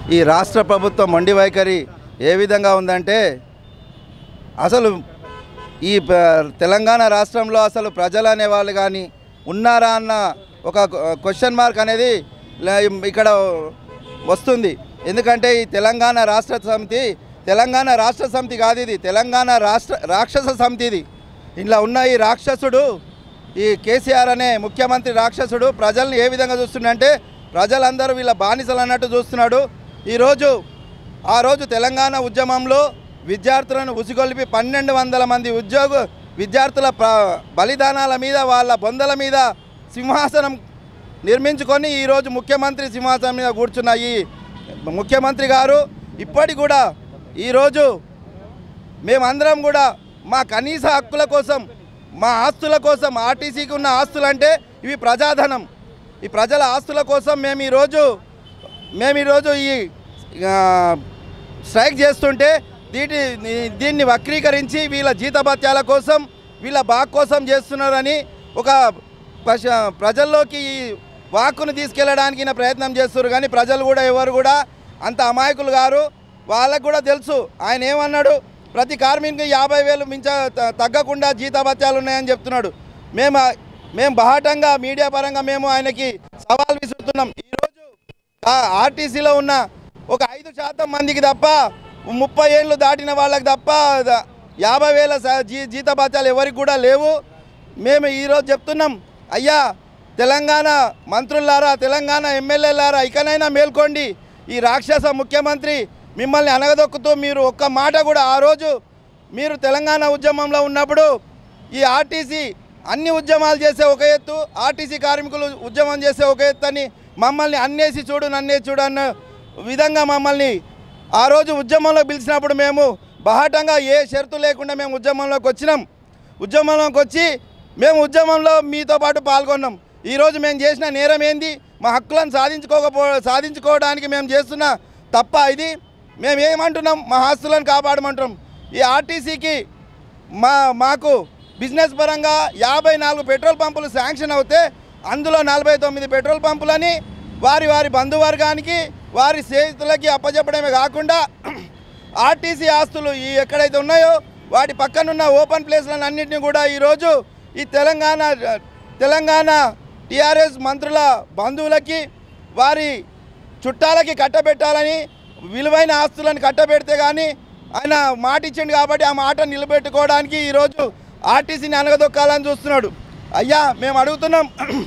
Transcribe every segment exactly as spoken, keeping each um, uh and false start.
ఈ రాష్ట్ర ప్రభుత్వం మొండి వైఖరి ఏ విధంగా ఉందంటే అసలు ఈ తెలంగాణ రాష్ట్రంలో అసలు ప్రజలు అనేవాళ్ళు కానీ ఉన్నారా అన్న ఒక క్వశ్చన్ మార్క్ అనేది ఇక్కడ వస్తుంది. ఎందుకంటే ఈ తెలంగాణ రాష్ట్ర సమితి తెలంగాణ రాష్ట్ర సమితి కాదు, ఇది తెలంగాణ రాష్ట్ర రాక్షస సమితి. ఇది ఇంట్లో ఉన్న ఈ రాక్షసుడు ఈ కేసీఆర్ అనే ముఖ్యమంత్రి రాక్షసుడు ప్రజల్ని ఏ విధంగా చూస్తున్నాడంటే ప్రజలందరూ వీళ్ళ బానిసలు అన్నట్టు చూస్తున్నాడు. ఈరోజు ఆ రోజు తెలంగాణ ఉద్యమంలో విద్యార్థులను ఉసిగొల్పి పన్నెండు వందల మంది ఉద్యోగ విద్యార్థుల బలిదానాల మీద వాళ్ళ బొందల మీద సింహాసనం నిర్మించుకొని ఈరోజు ముఖ్యమంత్రి సింహాసనం మీద కూర్చున్న ఈ ముఖ్యమంత్రి గారు ఇప్పటి కూడా ఈరోజు మేమందరం కూడా మా కనీస హక్కుల కోసం మా ఆస్తుల కోసం ఆర్టీసీకి ఉన్న ఆస్తులు అంటే ఇవి ప్రజాధనం, ఈ ప్రజల ఆస్తుల కోసం మేము ఈరోజు మేము ఈరోజు ఈ స్ట్రైక్ చేస్తుంటే దీని దీన్ని వక్రీకరించి వీళ్ళ జీతభత్యాల కోసం వీళ్ళ బాగ్ కోసం చేస్తున్నారని ఒక ప్రజల్లోకి ఈ వాక్కును తీసుకెళ్ళడానికి నా ప్రయత్నం చేస్తున్నారు. కానీ ప్రజలు కూడా ఎవరు కూడా అంత అమాయకులు గారు. వాళ్ళకు కూడా తెలుసు ఆయన ఏమన్నాడు, ప్రతి కార్మికునికి యాభై వేలు మించ తగ్గకుండా జీతభత్యాలు ఉన్నాయని చెప్తున్నాడు. మేము మేము బహాటంగా మీడియా పరంగా మేము ఆయనకి సవాల్ విసురుతున్నాం. ఈరోజు ఆర్టీసీలో ఉన్న ఒక ఐదు శాతం మందికి తప్ప ముప్పై ఏళ్ళు దాటిన వాళ్ళకి తప్ప యాభై వేల జీ జీతభత్యాలు ఎవరికి కూడా లేవు. మేము ఈరోజు చెప్తున్నాం, అయ్యా తెలంగాణ మంత్రులారా, తెలంగాణ ఎమ్మెల్యేలారా, ఇకనైనా మేల్కోండి. ఈ రాక్షస ముఖ్యమంత్రి మిమ్మల్ని అనగదొక్కుతూ మీరు ఒక్క మాట కూడా ఆ రోజు మీరు తెలంగాణ ఉద్యమంలో ఉన్నప్పుడు ఈ ఆర్టీసీ అన్ని ఉద్యమాలు చేసే ఒక ఎత్తు, ఆర్టీసీ కార్మికులు ఉద్యమం చేసే ఒక ఎత్తు అని మమ్మల్ని అన్నేసి చూడు నన్నేసి చూడు అన్న విధంగా మమ్మల్ని ఆ రోజు ఉద్యమంలో పిలిచినప్పుడు మేము బహాటంగా ఏ షరతు లేకుండా మేము ఉద్యమంలోకి వచ్చినాం. ఉద్యమంలోకి వచ్చి మేము ఉద్యమంలో మీతో పాటు పాల్గొన్నాం. ఈరోజు మేము చేసిన నేరం ఏంది, మా హక్కులను సాధించుకోకపో సాధించుకోవడానికి మేము చేస్తున్న తప్ప ఇది. మేము ఏమంటున్నాం, మా ఆస్తులను కాపాడమంటున్నాం. ఈ ఆర్టీసీకి మా మాకు బిజినెస్ పరంగా యాభై నాలుగు పెట్రోల్ పంపులు శాంక్షన్ అవుతే అందులో నలభై తొమ్మిది పెట్రోల్ పంపులని వారి వారి బంధువర్గానికి వారి స్నేహితులకి అప్పచెప్పడమే కాకుండా ఆర్టీసీ ఆస్తులు ఈ ఎక్కడైతే ఉన్నాయో వాటి పక్కనున్న ఓపెన్ ప్లేస్లను అన్నింటినీ కూడా ఈరోజు ఈ తెలంగాణ తెలంగాణ టీఆర్ఎస్ మంత్రుల బంధువులకి వారి చుట్టాలకి కట్టబెట్టాలని విలువైన ఆస్తులను కట్టబెడితే కానీ ఆయన మాట ఇచ్చిండు కాబట్టి ఆ మాట నిలబెట్టుకోవడానికి ఈరోజు ఆర్టీసీని అనగదొక్కాలని చూస్తున్నాడు. అయ్యా మేము అడుగుతున్నాం,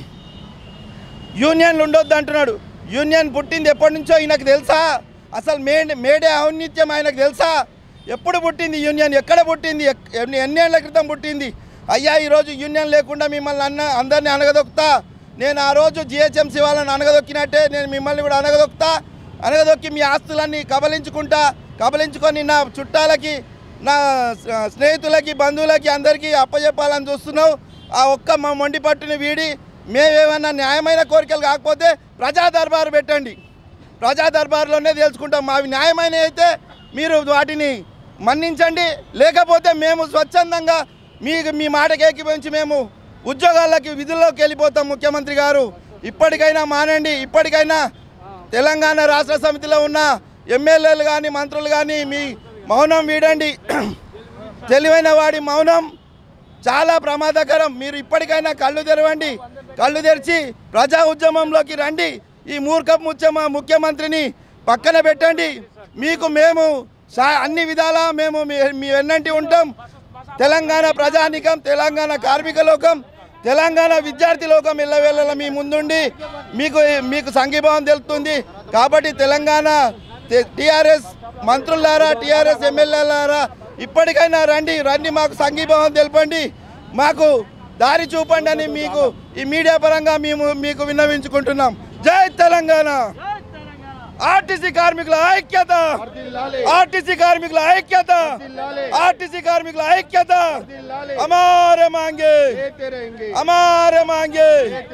యూనియన్లు ఉండొద్దు అంటున్నాడు. యూనియన్ పుట్టింది ఎప్పటి నుంచో ఈయనకు తెలుసా? అసలు మే మేడే ఔన్నిత్యం ఆయనకు తెలుసా? ఎప్పుడు పుట్టింది యూనియన్, ఎక్కడ పుట్టింది, ఎన్నేళ్ల క్రితం పుట్టింది? అయ్యా ఈరోజు యూనియన్ లేకుండా మిమ్మల్ని అన్న అందరినీ అనగదొక్కుతా. నేను ఆ రోజు జిహెచ్ఎంసీ వాళ్ళని అనగదొక్కినట్టే నేను మిమ్మల్ని కూడా అనగదొక్కుతా. అనగదొక్కి మీ ఆస్తులన్నీ కబలించుకుంటా, కబలించుకొని నా చుట్టాలకి నా స్నేహితులకి బంధువులకి అందరికీ అప్పచెప్పాలని చూస్తున్నావు. ఆ ఒక్క మా మొండి పట్టుని వీడి మేమేమన్నా న్యాయమైన కోరికలు కాకపోతే ప్రజా దర్బారు పెట్టండి. ప్రజా దర్బారులోనే తెలుసుకుంటాం. మావి న్యాయమైన అయితే మీరు వాటిని మన్నించండి, లేకపోతే మేము స్వచ్ఛందంగా మీ మీ మాటకి ఏకీభవించి మేము ఉద్యోగాలకి విధుల్లోకి వెళ్ళిపోతాం. ముఖ్యమంత్రి గారు ఇప్పటికైనా మానండి. ఇప్పటికైనా తెలంగాణ రాష్ట్ర సమితిలో ఉన్న ఎమ్మెల్యేలు కానీ మంత్రులు కానీ మీ మౌనం వీడండి. తెలివైన వాడి మౌనం చాలా ప్రమాదకరం. మీరు ఇప్పటికైనా కళ్ళు తెరవండి. కళ్ళు తెరిచి ప్రజా ఉద్యమంలోకి రండి. ఈ మూర్ఖ ముఖ్యమ ముఖ్యమంత్రిని పక్కన పెట్టండి. మీకు మేము అన్ని విధాలా మేము మీ వెన్నంటి ఉంటాం. తెలంగాణ ప్రజానికం, తెలంగాణ కార్మిక లోకం, తెలంగాణ విద్యార్థి లోకం ఎల్లవేళ మీ ముందుండి మీకు మీకు సంఘీభావం తెలుపుతుంది. కాబట్టి తెలంగాణ టీఆర్ఎస్ మంత్రులారా, టీఆర్ఎస్ ఎమ్మెల్యేలారా ఇప్పటికైనా రండి రండి మాకు సంఘీభావం తెలపండి, మాకు దారి చూపండి అని మీకు ఈ మీడియా పరంగా మేము మీకు విన్నవించుకుంటున్నాం. జై తెలంగాణ. ఆర్టీసీ కార్మికుల ఐక్యత, ఆర్టీసీ కార్మికుల ఐక్యత, ఆర్టీసీ కార్మికుల ఐక్యత. हमारे मांगे हमारे मांगे.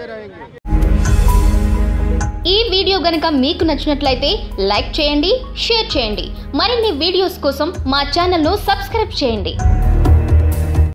ఈ వీడియో గనుక మీకు నచ్చినట్లయితే లైక్ చేయండి, షేర్ చేయండి. మరిన్ని వీడియోస్ కోసం మా ఛానల్ను సబ్స్క్రైబ్ చేయండి.